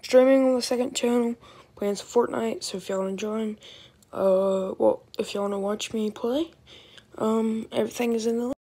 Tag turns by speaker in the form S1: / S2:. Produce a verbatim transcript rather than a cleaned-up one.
S1: streaming on the second channel, playing some Fortnite, so if y'all want to join, uh, well, if y'all want to watch me play, um, everything is in the link.